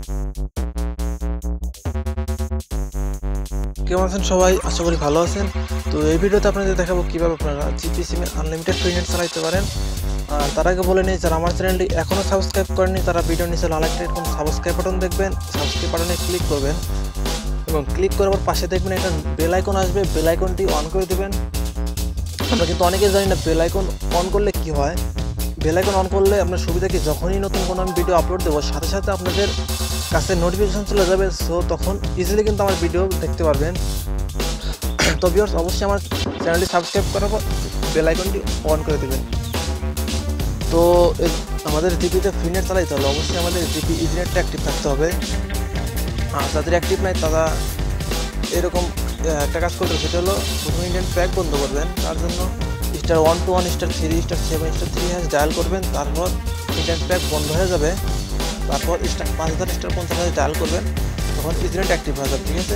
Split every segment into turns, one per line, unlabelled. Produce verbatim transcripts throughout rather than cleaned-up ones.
কেমন আছেন সবাই? আশা করি ভালো আছেন। তো এই ভিডিওতে আপনাদের দেখাবো কিভাবে আপনারা জিপি সিমে আনলিমিটেড ফ্রি নেট চালাতে পারেন। আর তার আগে বলে নিই, যারা আমার চ্যানেলটি এখনও সাবস্ক্রাইব করেনি তারা ভিডিওর নিচে লাল একটা এরকম সাবস্ক্রাইব বাটন দেখবেন, সাবস্ক্রাইব বাটনে ক্লিক করবেন এবং ক্লিক করার পর পাশে দেখবেন একটা বেল আইকন আসবে, বেল আইকনটি অন করে দেবেন। আমরা কিন্তু অনেকেই জানি না বেল আইকন অন করলে কি হয়। বেল আইকন অন করলে আপনার সুবিধা কি, যখনই নতুন কোনো আমি ভিডিও আপলোড দেবো সাথে সাথে আপনাদের কাছে নোটিফিকেশন চলে যাবে। সো তখন ইজিলি কিন্তু আমার ভিডিও দেখতে পারবেন। তো ভিউয়ার্স, অবশ্যই আমার চ্যানেলটি সাবস্ক্রাইব করার পর বেল আইকনটি অন করে দেবেন। তো আমাদের জিপিতে ফ্রি নেট চালাইতে হলে অবশ্যই আমাদের জিপি ইজি নেটটা অ্যাক্টিভ থাকতে হবে। আর যাদের অ্যাক্টিভ নাই তারা এরকম একটা কাজ করতে, সেটা হলো প্রথমে ইন্টারনেট প্যাক বন্ধ করবেন। তার জন্য star one two one star three star seven star three hash dial করবেন। তারপর ইন্টারনেট প্যাক বন্ধ হয়ে যাবে। তারপর স্টার পাঁচ হাজার স্টার পঞ্চাশ হাজার ডায়াল করবেন, তখন ইজি নেট অ্যাক্টিভ হয়ে যাবে। ঠিক আছে?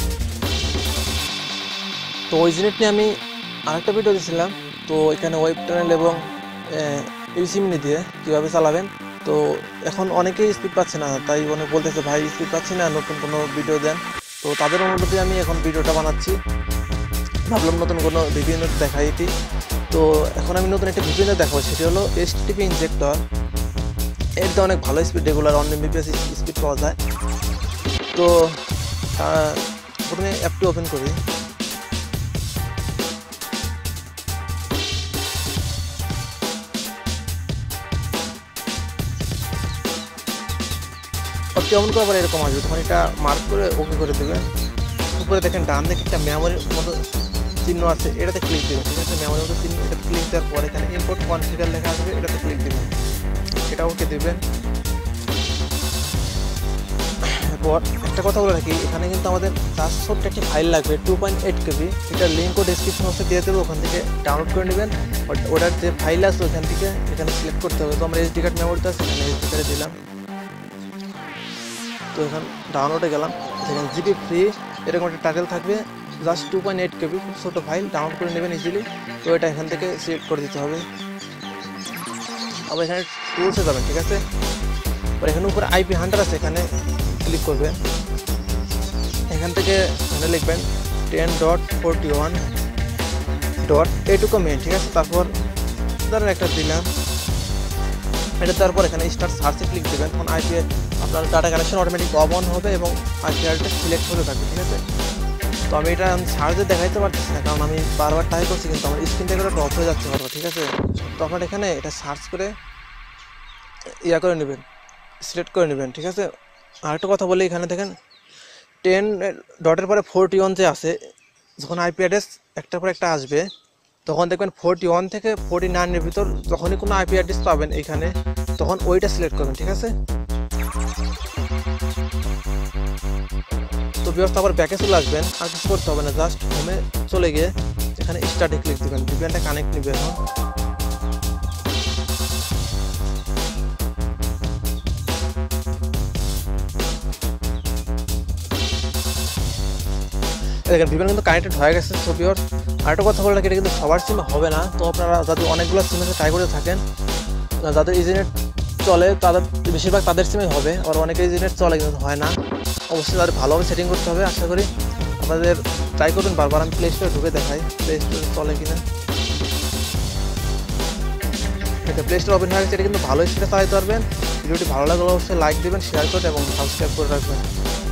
তো ওই ইজি নেট নিয়ে আমি আরেকটা ভিডিও দিয়েছিলাম। তো এখানে ওয়েব টানেল এবং ইউসিমনি দিয়ে কীভাবে চালাবেন। তো এখন অনেকেই স্পিড পাচ্ছে না, তাই অনেক বলতেছে ভাই স্পিড পাচ্ছি না, নতুন কোনো ভিডিও দেন। তো তাদের অনুরোধে আমি এখন ভিডিওটা বানাচ্ছি। ভাবলাম নতুন কোনো ভিপিএন দেখাই এটি। তো এখন আমি নতুন একটা ভিপিএন দেখাবো, সেটি হলো এইচটিটিপি ইনজেক্টর। এরটা অনেক ভালো speed, regular on MBPS speed পাওয়া যায়। তো প্রথমে অ্যাপটি ওপেন করি। অ্যাপটি অন করার পরে এরকম আসবে, তখন এটা মার্ক করে ওকে করে দেবেন। উপরে দেখেন ডান দিকে একটা মেমোরির মতো চিহ্ন আছে, এটাতে ক্লিক দেবেন। ঠিক আছে? মেমোরির মতো চিহ্ন, এটাতে ক্লিক দেওয়ার পর এখানে ইম্পোর্ট কনফিগার লেখা আসবে, এটাতে ক্লিক দেবেন। এটা ওকে দেবেন। এরপর একটা কথা বলে রাখি, এখানে কিন্তু আমাদের চার ছোট্ট একটি ফাইল লাগবে, টু পয়েন্ট এইট কেবি। এটার লিঙ্ক ও ডিসক্রিপশন বক্সে দিয়ে দেবো, ওখান থেকে ডাউনলোড করে নেবেন। ওটার যে ফাইল আছে ওখান থেকে এখানে সিলেক্ট করতে হবে। তো আমরা এসডি কার্ড মেমোরিতে আছে, এখানে এসডি কার্ডে দিলাম। তো এখানে ডাউনলোডে গেলাম, সেখানে জিপি ফ্রি এরকম একটা টাইটেল থাকবে, just two point eight KB, খুব ছোটো ফাইল, ডাউনলোড করে নেবেন ইজিলি। তো এটা এখান থেকে সিলেক্ট করে দিতে হবে। আবার এখানে টুলসে যাবেন। ঠিক আছে? আর এখানে উপরে আইপি হান্টার আছে, এখানে ক্লিক করবেন। এখান থেকে এখানে লিখবেন ten dot forty one dot এইটুকু মেন। ঠিক আছে? তারপর ধরেন একটা দিলাম, এটা তারপর এখানে স্টার্ট সার্চে ক্লিক দেবেন। তখন আইপি আপনার data connection automatic off on হবে এবং আইপি অ্যাড্রেস সিলেক্ট হতে থাকবে। ঠিক আছে? তো আমি এটা সার্চে দেখাইতে পারতেছি না, কারণ আমি বারবার ট্রাই করছি, কিন্তু আমার স্ক্রিন থেকে ওটা অফ হয়ে যাচ্ছে বারবার। ঠিক আছে? তো আপনার এখানে এটা সার্চ করে ইয়া করে নেবেন, সিলেক্ট করে নেবেন। ঠিক আছে? আরেকটা কথা বলি, এখানে দেখেন টেন ডটের পরে ফোরটি ওয়ান যে আছে, যখন আইপি অ্যাড্রেস একটার পর একটা আসবে তখন দেখবেন ফোরটি ওয়ান থেকে ফোরটি নাইনের ভিতর যখনই কোনো আইপি অ্যাড্রেস পাবেন এইখানে, তখন ওইটা সিলেক্ট করবেন। ঠিক আছে? তো ব্যবস্থা আবার ব্যাকে চলে আসবেন, আর কিছু করতে হবে না, জাস্ট হোমে চলে গিয়ে এখানে স্টার্টে ক্লিক দেবেন। ভিপিএনটা কানেক্ট নেবে। এখন দেখেন ভিপিএন কিন্তু কানেক্টেড হয়ে গেছে। সো ভিউয়ার্স, আরেকটা কথা বলে রাখি, এটা কিন্তু সবার সিমে হবে না। তো আপনারা যাদের অনেকগুলো সিমে ট্রাই করে থাকেন, যাদের ইজিনেট চলে তাদের বেশিরভাগ তাদের সিমে হবে, আর অনেকে ইজিনেট চলে কিন্তু হয় না। অবশ্যই তাদের ভালোভাবে সেটিং করতে হবে। আশা করি আপনাদের ট্রাই করবেন বারবার। আমি প্লে স্টোরে ঢুকে দেখাই প্লে স্টোরে চলে কিনা। এটা প্লে স্টোর ওপেন হয়ে গেছে, এটা কিন্তু ভালো স্পিডে চালাতে পারবেন। ভিডিওটি ভালো লাগলে অবশ্যই লাইক দেবেন, শেয়ার করবেন এবং সাবস্ক্রাইব করে রাখবেন।